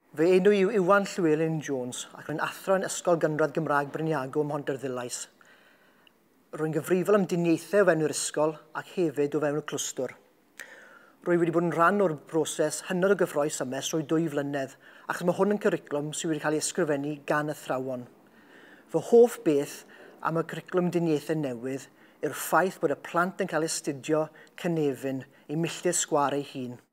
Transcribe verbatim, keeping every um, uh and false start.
Fy enw yw Iwan Llywelyn Jones ac rwy'n athro yn Ysgol Gynradd Gymraeg Bryniago ym Mhontarddulais. Rwy'n gyfrifol am Dyniaethau o fewn yr ysgol ac hefyd o fewn y clwstwr. Rwy wedi bod yn rhan o'r broses hynod o gyffrous ymys trwy dwy flynedd achos mae hwn yn cwricwlwm sydd wedi cael ei ysgrifennu gan athrawon. Fy hoff beth am y cwricwlwm Dyniaethau newydd yw'r ffaith bod y plant yn cael astudio cynefin i milltir sgwâr eu hun.